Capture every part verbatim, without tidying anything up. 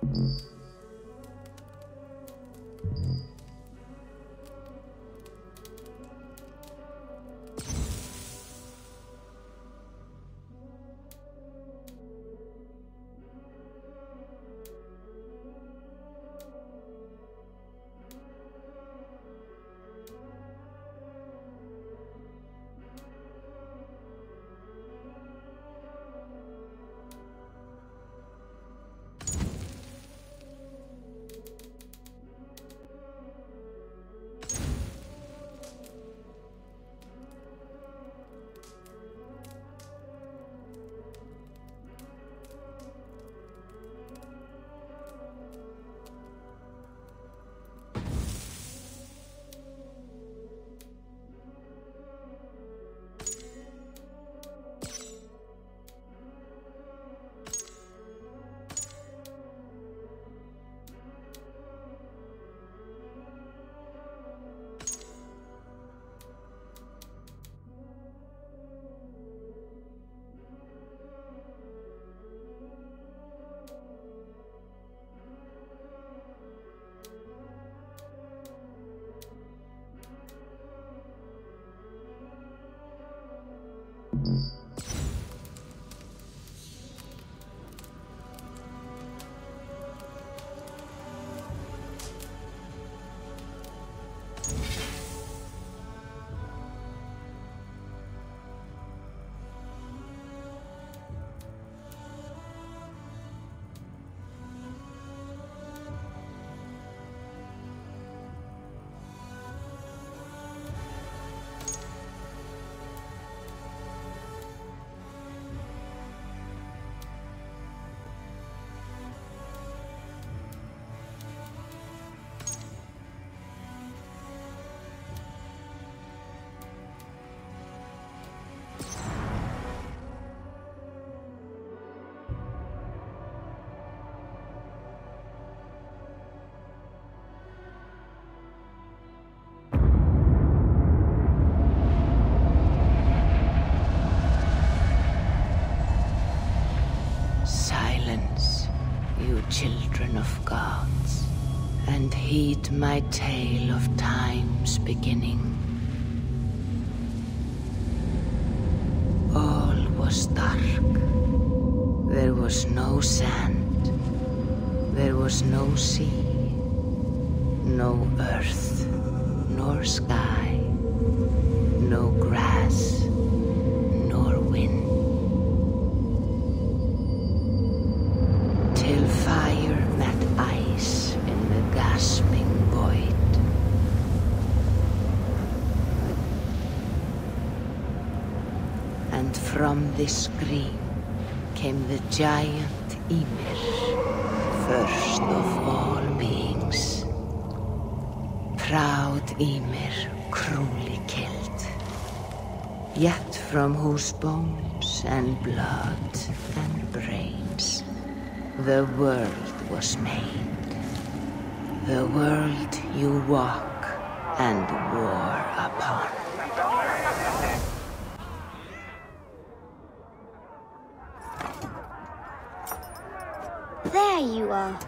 Children of gods, and heed my tale of time's beginning. All was dark. There was no sand. There was no sea, no earth, nor sky, no grass, nor wind. Till fire met ice in the gasping void. And from this scream came the giant Ymir, first of all beings. Proud Ymir, cruelly killed, yet from whose bones and blood and brains the world was made. The world you walk and war upon. There you are.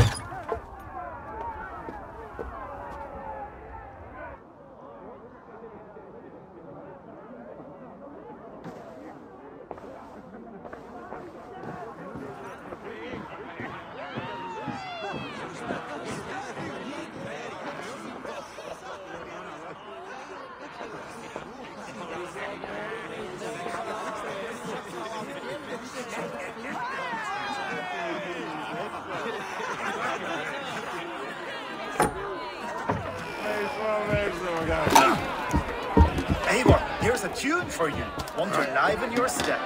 Eivor, here's a tune for you. Want to liven your step.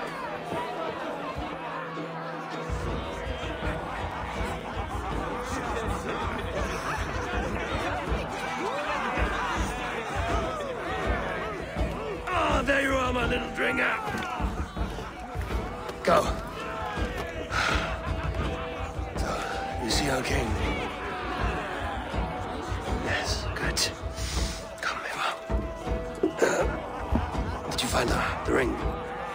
Oh, there you are, my little dringer. Go. So, is he okay? Yes, good. Come, Eva. Uh, did you find the, the ring?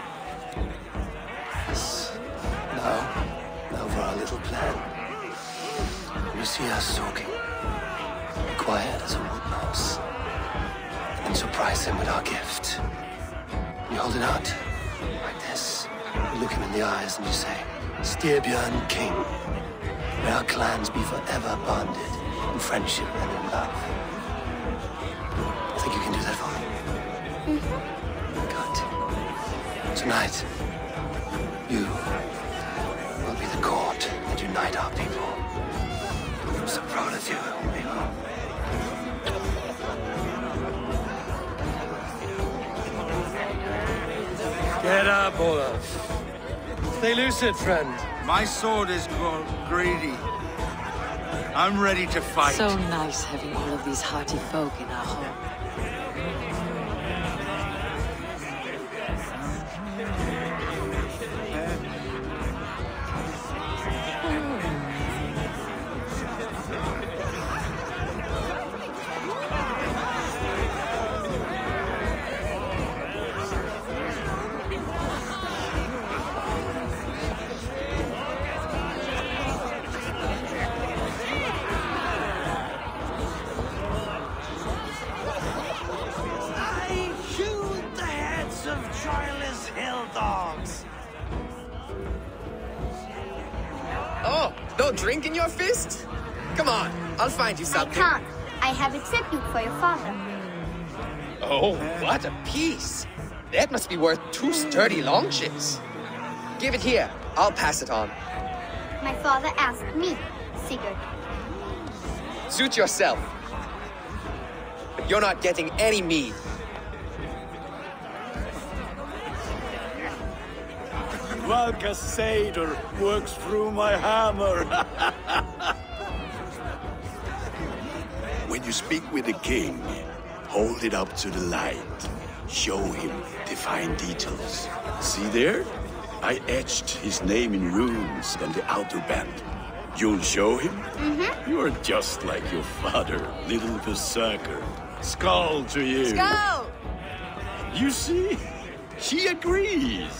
Yes. Now, now for our little plan. You see us soaking, quiet as a wood mouse, and surprise him with our gift. You hold it out, like this. You look him in the eyes and you say, Styrbjörn King, may our clans be forever bonded in friendship and in love. I think you can do that for me? Mm-hmm. Good. Tonight, you will be the cord that unite our people. I'm so proud of you, Eivor. Get up, Olaf. Stay lucid, friend. My sword is grown greedy. I'm ready to fight. So nice having all of these hearty folk in our home. Oh, no drink in your fist? Come on, I'll find you something. I can't. I have a tribute for your father. Oh, what a piece. That must be worth two sturdy longships. Give it here. I'll pass it on. My father asked me, Sigurd. Suit yourself. But you're not getting any mead. Valka Seder works through my hammer. When you speak with the king, hold it up to the light. Show him the fine details. See there? I etched his name in runes on the outer band. You'll show him? Mm-hmm. You're just like your father, little berserker. Skull to you. Skull! You see? She agrees.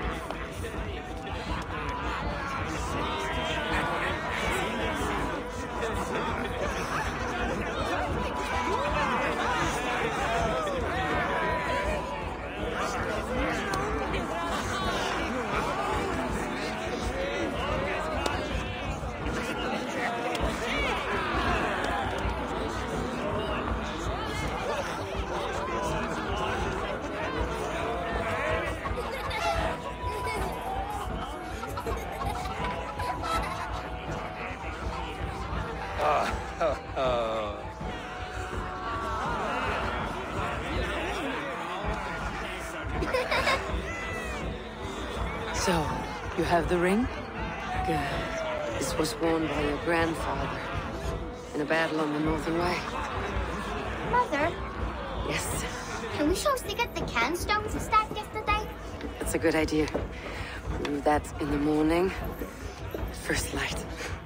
So, you have the ring? Good. This was worn by your grandfather in a battle on the Northern Way. Mother, Yes, can we show Sigurd the can stones he stacked yesterday? that's a good idea. We'll do that in the morning. First light.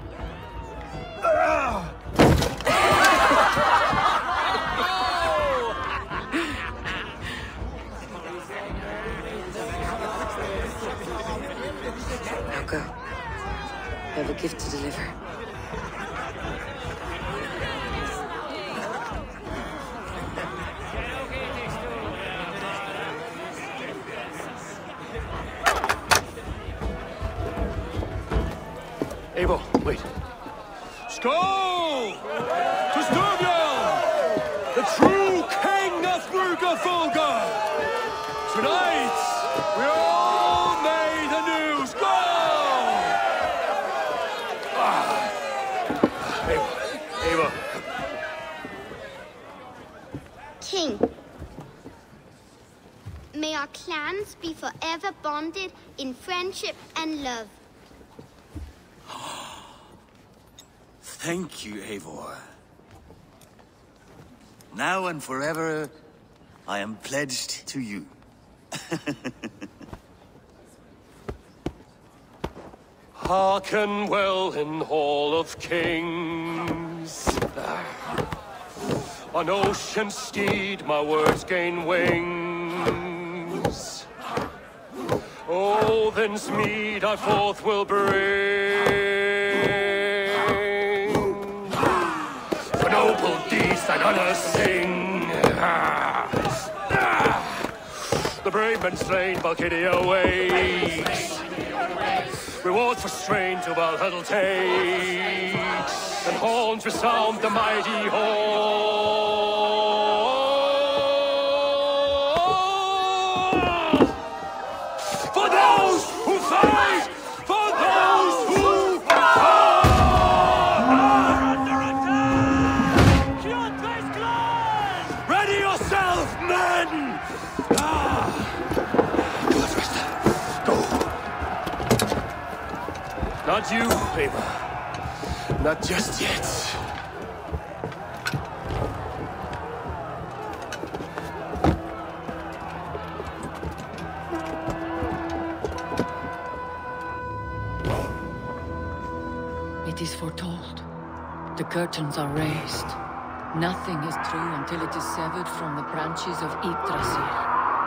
Now go. I have a gift to deliver. Eivor, wait. Skål! To Styrbjörn, the true king of Bruggerfolga! Tonight, we all made anew. Skål! Ah. Eivor, Eivor. King, may our clans be forever bonded in friendship and love. Thank you, Eivor. Now and forever, I am pledged to you. Hearken well in Hall of Kings. On ocean steed my words gain wings. Odin's mead I forth will bring. and slain Valkyria waits. Rewards for strain to Valhalla takes, and horns resound the mighty hall. For those who fight! For those who fight! Under attack! Ready yourself, men! Ah. Go. Not you, Ava. Not just yet. It is foretold. The curtains are raised. Nothing is true until it is severed from the branches of Yggdrasil.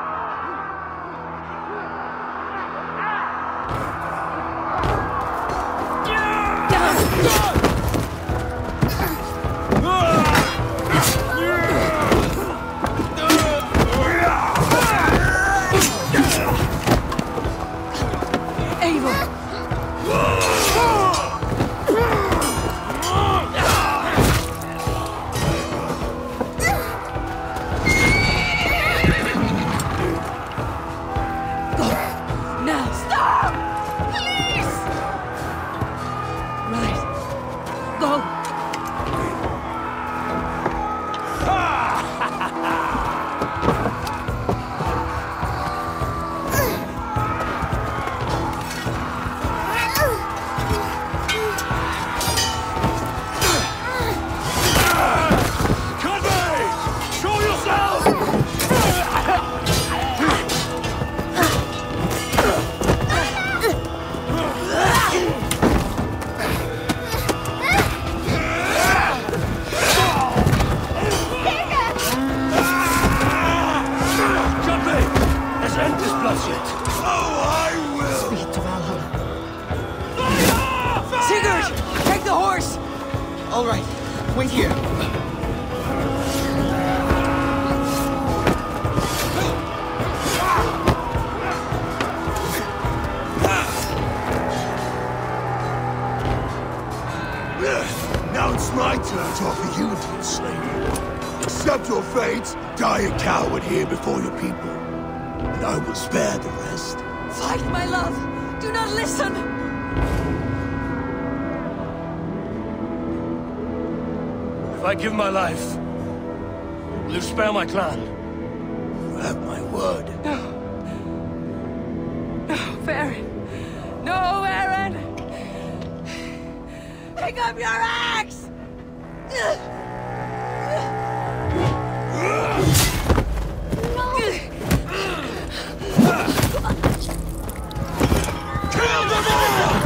All right, wait here. Now it's my turn to offer you to enslave. Accept your fate, die a coward here before your people, and I will spare the rest. Fight, my love! Do not listen! If I give my life, will you spare my clan? You have my word. No. No, Baron. No, Aaron! Pick up your axe! Kill them all!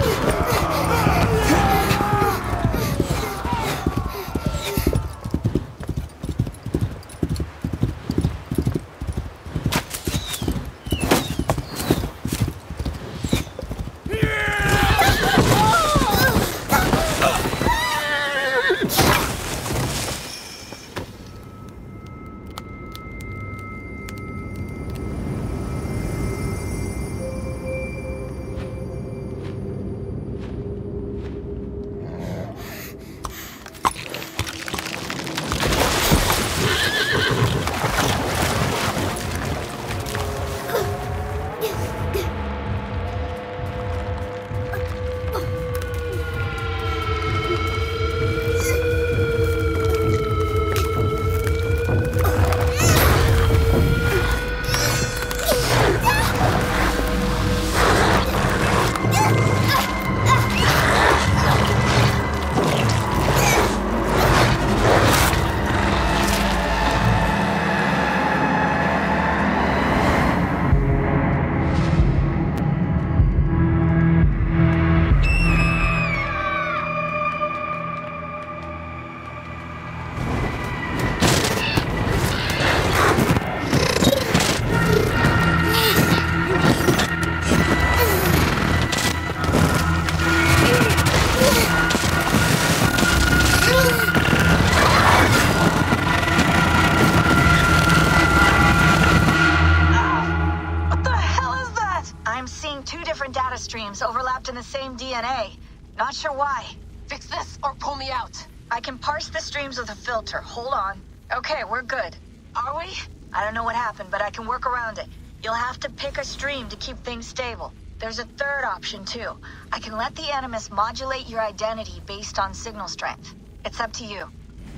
Not sure why. Fix this or pull me out. I can parse the streams with a filter. Hold on. Okay, we're good. Are we? I don't know what happened, but I can work around it. You'll have to pick a stream to keep things stable. There's a third option, too. I can let the Animus modulate your identity based on signal strength. It's up to you.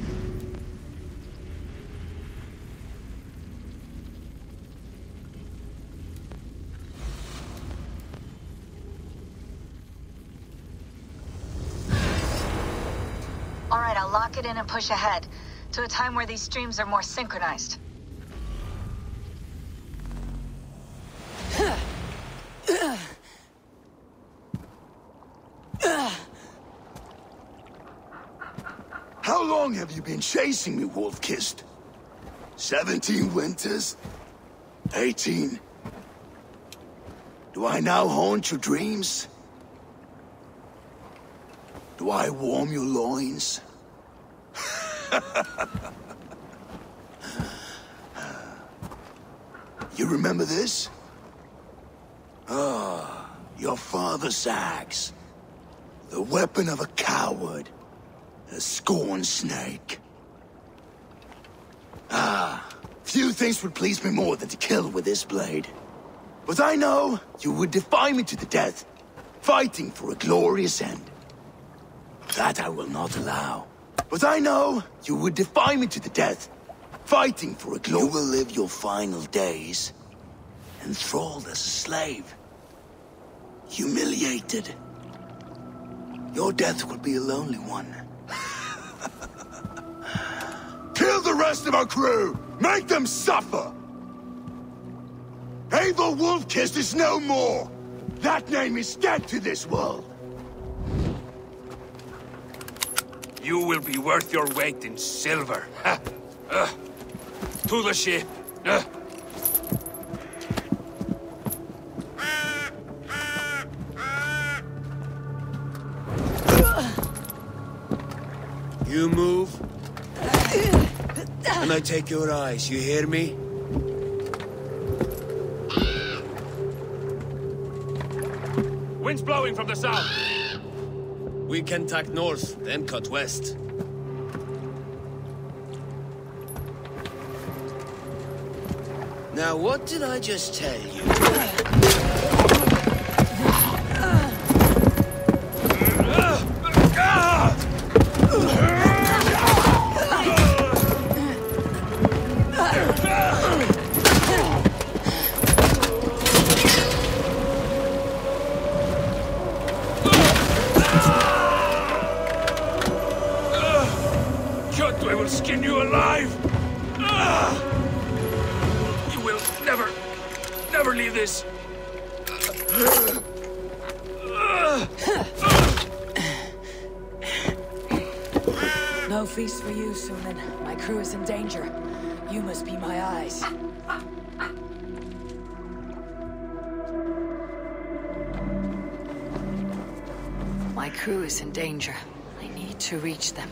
All right, I'll lock it in and push ahead to a time where these streams are more synchronized. How long have you been chasing me, Wolf-Kissed? Seventeen winters? Eighteen? Do I now haunt your dreams? Do I warm your loins? You remember this? Ah, your father's axe. The weapon of a coward. A scorned snake. Ah, few things would please me more than to kill with this blade. But I know you would defy me to the death, fighting for a glorious end. That I will not allow. But I know you would defy me to the death, fighting for a glorious... You will live your final days, enthralled as a slave. Humiliated. Your death will be a lonely one. Kill the rest of our crew! Make them suffer! Abel Wolf-Kissed is no more! That name is dead to this world! You will be worth your weight in silver. Uh, to the ship. Uh. You move, and I take your eyes, you hear me? Wind's blowing from the south. We can tack north, then cut west. Now, what did I just tell you? I will skin you alive! You will never, never leave this! No feast for you, Sunan. My crew is in danger. You must be my eyes. My crew is in danger. I need to reach them.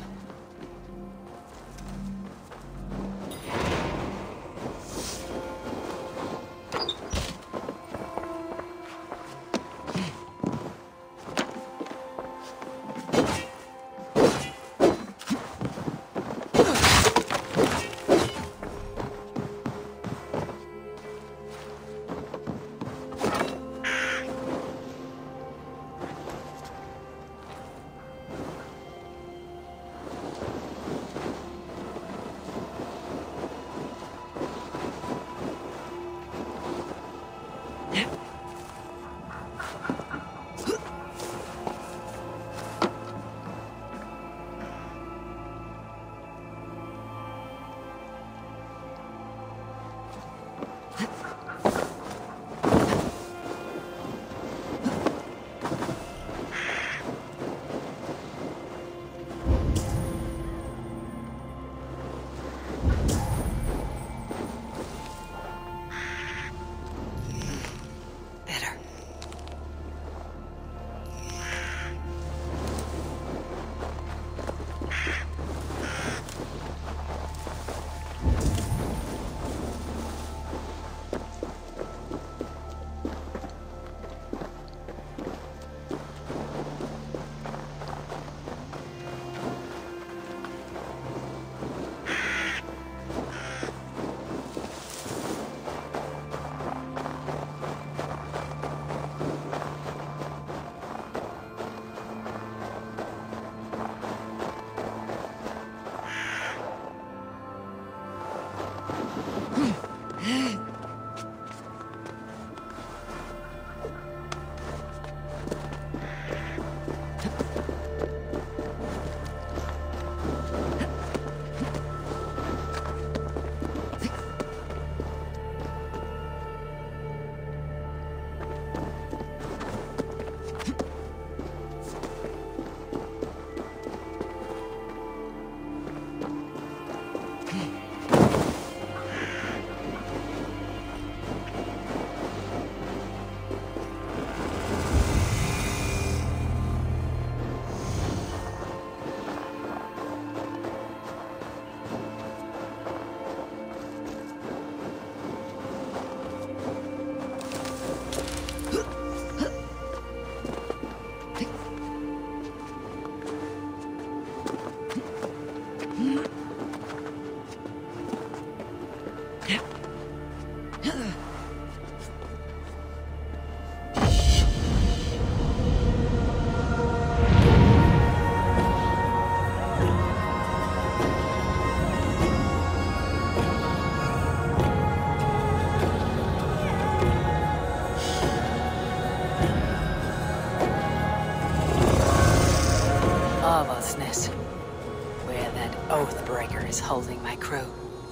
lawlessness. Where that Oathbreaker is holding my crew.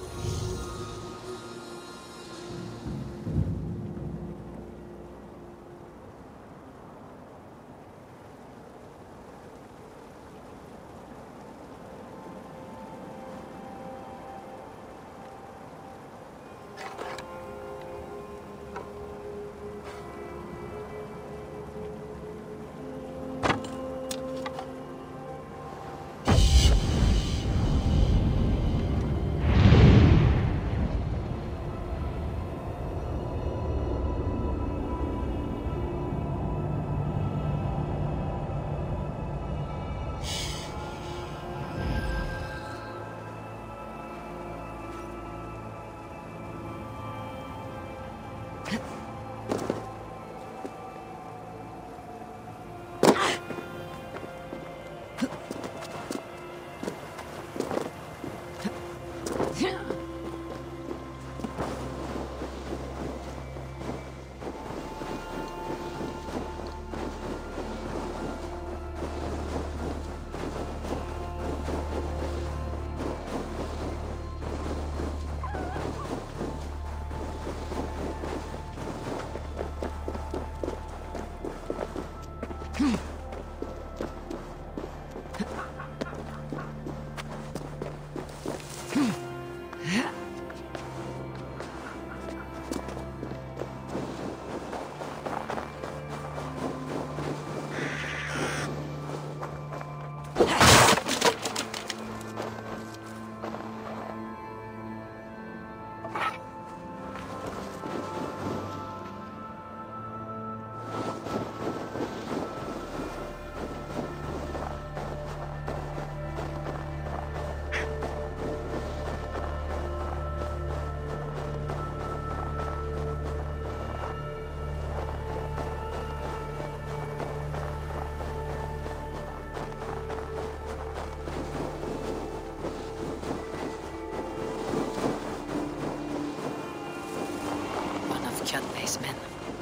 Men.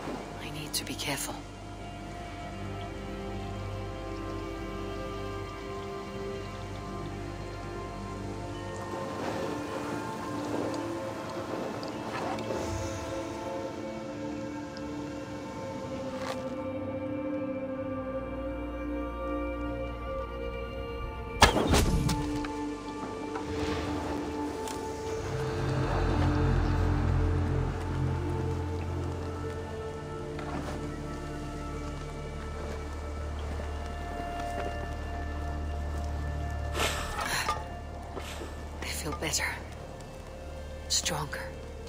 I need to be careful. Better. Stronger.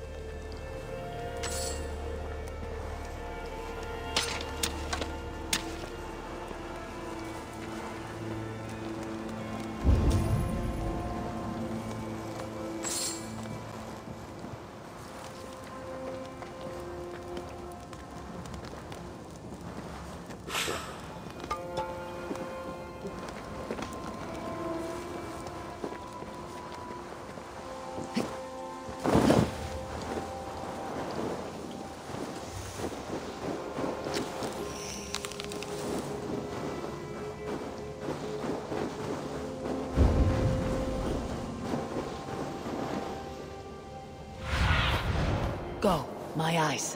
Go, my eyes.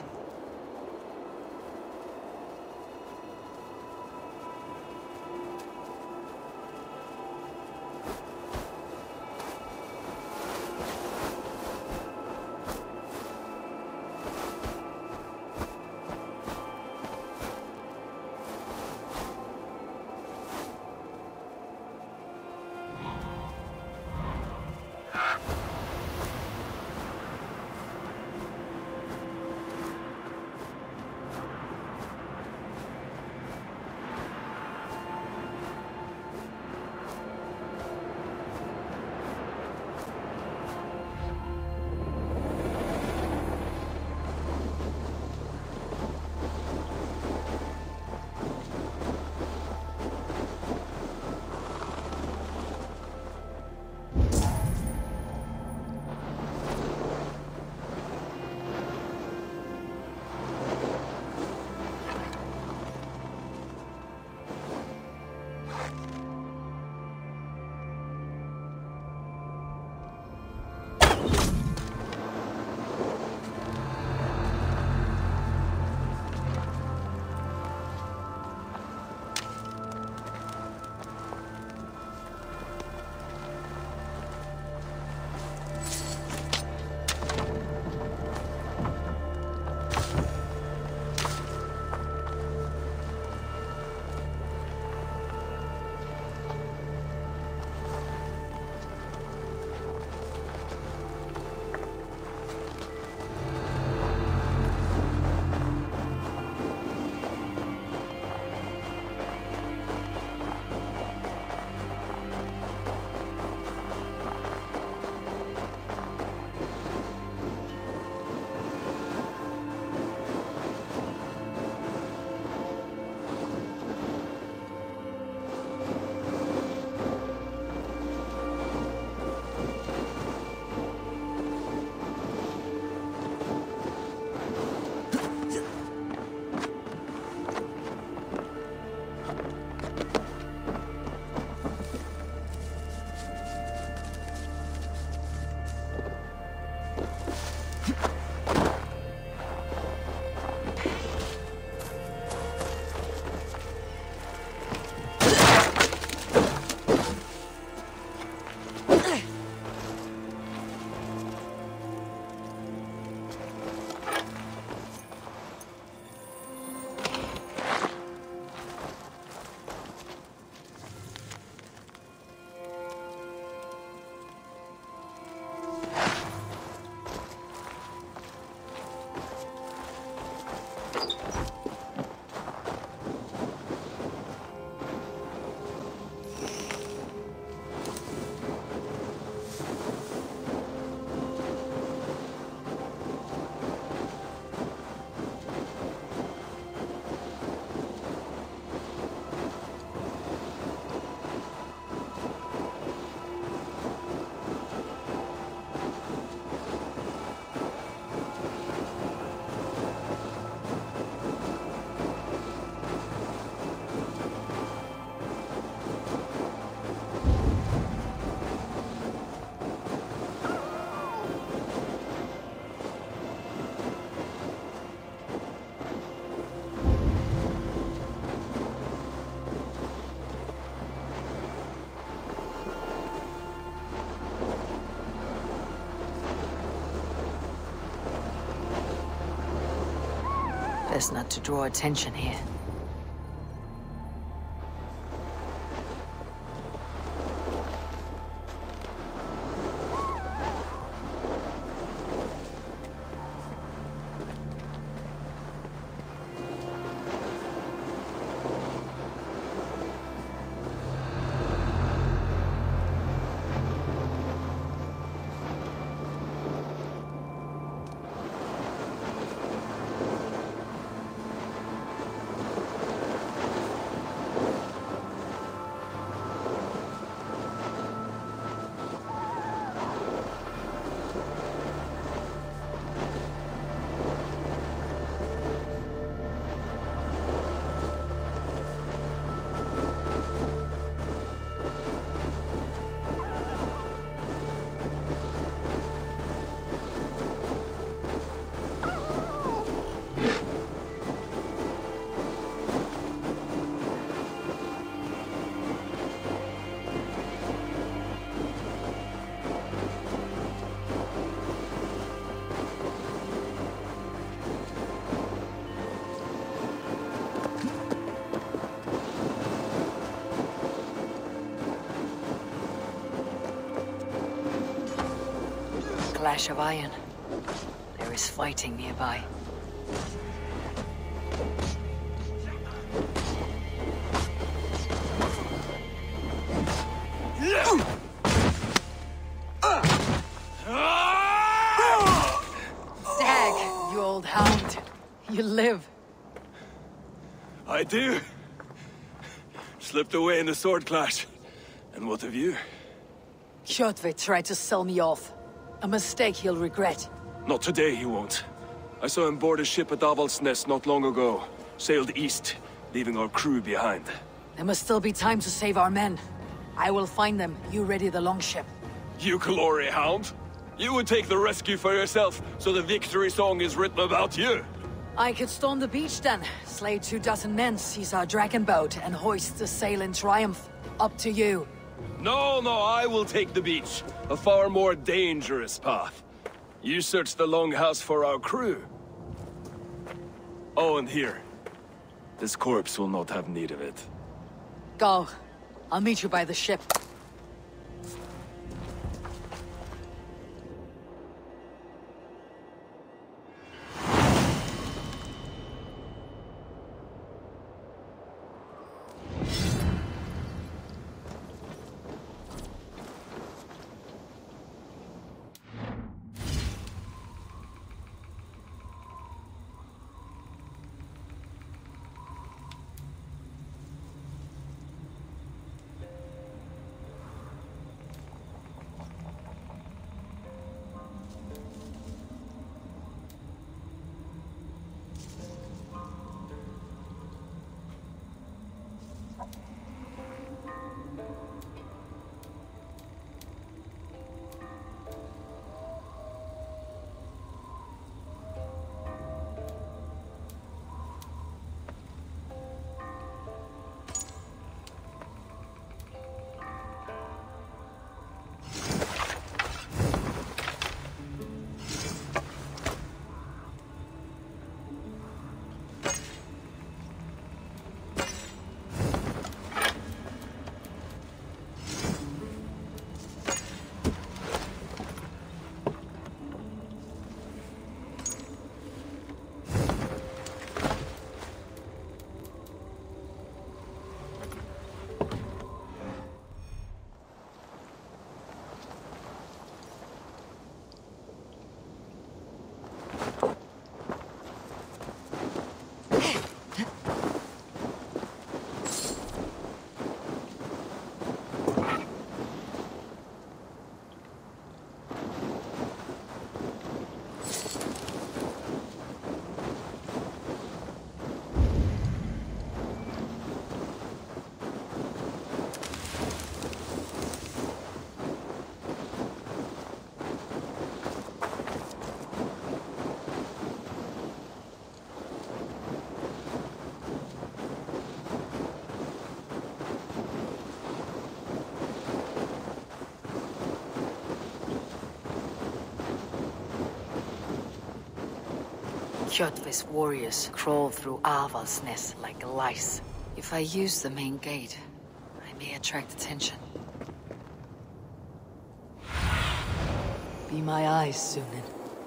Best not to draw attention here. Clash of iron. There is fighting nearby. Stag, you old hound. You live. I do. Slipped away in the sword clash. And what of you? Kjotve tried to sell me off. A mistake he'll regret. Not today, he won't. I saw him board a ship at Avaldsnes not long ago. Sailed east, leaving our crew behind. There must still be time to save our men. I will find them. You ready the longship. You glory hound? You would take the rescue for yourself, so the victory song is written about you. I could storm the beach then, slay two dozen men, seize our dragon boat, and hoist the sail in triumph. Up to you. No, no, I will take the beach. A far more dangerous path. You search the longhouse for our crew. Oh, and here. This corpse will not have need of it. Go. I'll meet you by the ship. Kjotve's warriors crawl through Alva's nest like lice. If I use the main gate, I may attract attention. Be my eyes, Sunan.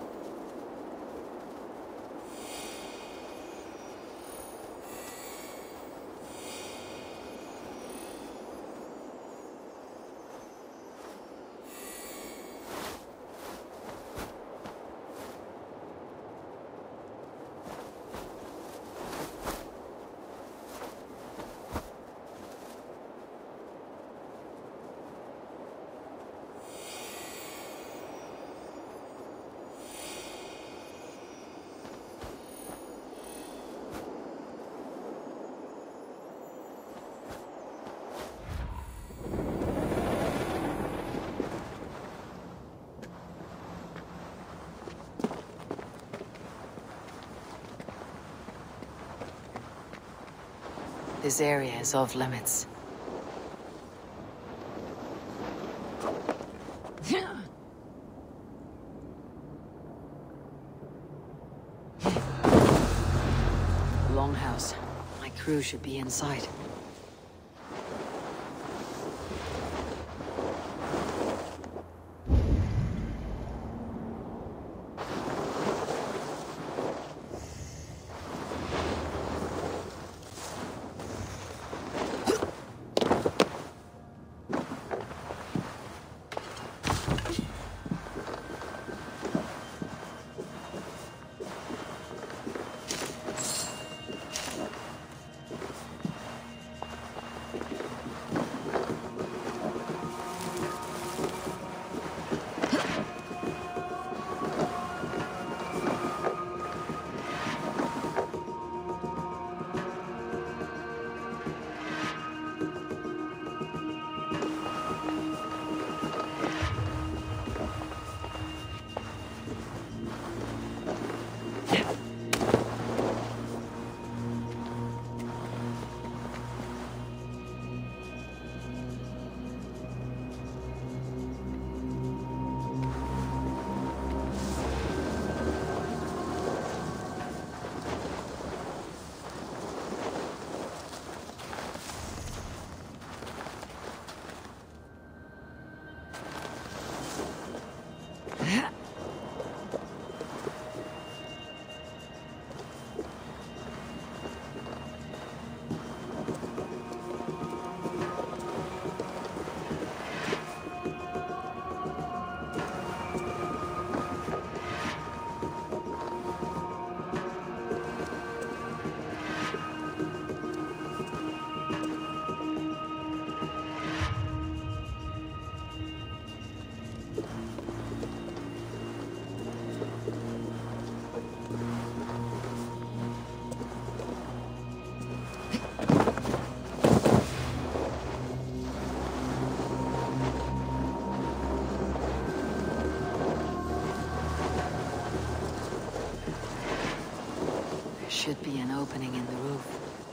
This area is off limits. Longhouse. My crew should be inside. Should be an opening in the roof.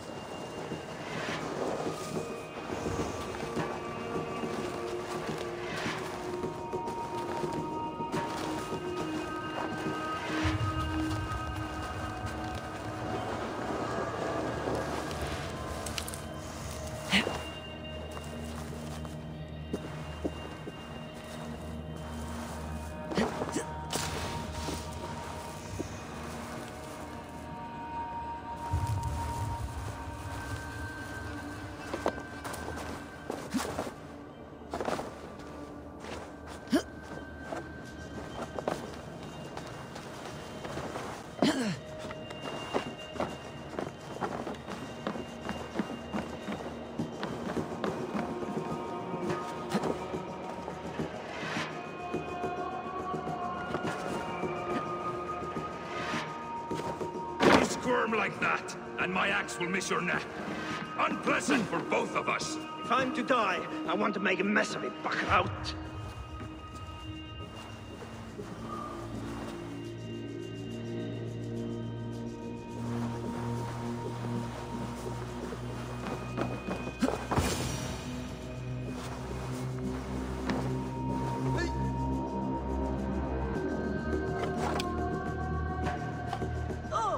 Squirm like that, and my axe will miss your neck. Unpleasant for both of us. If I'm to die, I want to make a mess of it, buck out. Oh!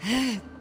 Huh?